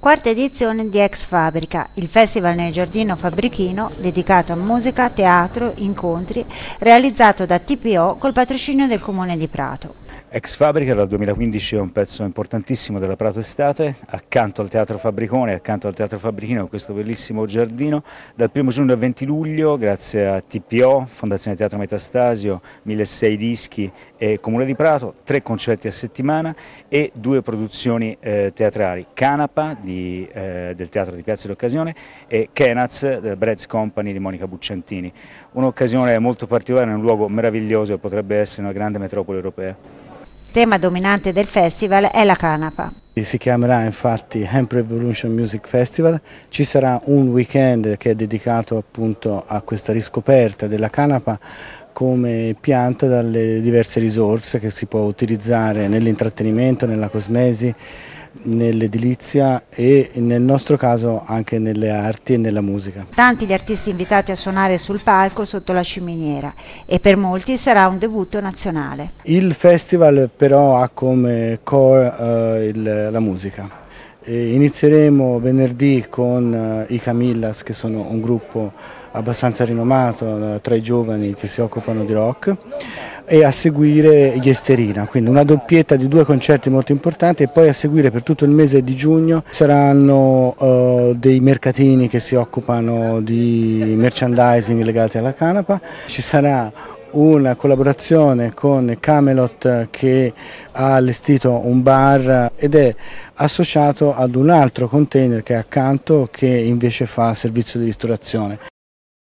Quarta edizione di Ex Fabrica, il festival nel Giardino Fabbrichino dedicato a musica, teatro, incontri, realizzato da TPO col patrocinio del Comune di Prato. Ex Fabrica dal 2015 è un pezzo importantissimo della Prato Estate, accanto al Teatro Fabbricone, accanto al Teatro Fabbrichino, questo bellissimo giardino. Dal 1 giugno al 20 luglio, grazie a TPO, Fondazione Teatro Metastasio, 1006 dischi e Comune di Prato, 3 concerti a settimana e 2 produzioni teatrali, Canapa del Teatro di Piazza dell'Occasione e Kenaz del Breads Company di Monica Bucciantini. Un'occasione molto particolare in un luogo meraviglioso che potrebbe essere una grande metropoli europea. Tema dominante del festival è la canapa. Si chiamerà infatti Hemp Revolution Music Festival, ci sarà un weekend che è dedicato appunto a questa riscoperta della canapa come pianta dalle diverse risorse che si può utilizzare nell'intrattenimento, nella cosmesi, nell'edilizia e nel nostro caso anche nelle arti e nella musica. Tanti gli artisti invitati a suonare sul palco sotto la ciminiera e per molti sarà un debutto nazionale. Il festival però ha come core la musica. Inizieremo venerdì con i Camillas, che sono un gruppo abbastanza rinomato tra i giovani che si occupano di rock, e a seguire gli Esterina, quindi una doppietta di 2 concerti molto importanti, e poi a seguire per tutto il mese di giugno saranno dei mercatini che si occupano di merchandising legati alla canapa. Ci sarà una collaborazione con Camelot che ha allestito un bar ed è associato ad un altro container che è accanto che invece fa servizio di ristorazione.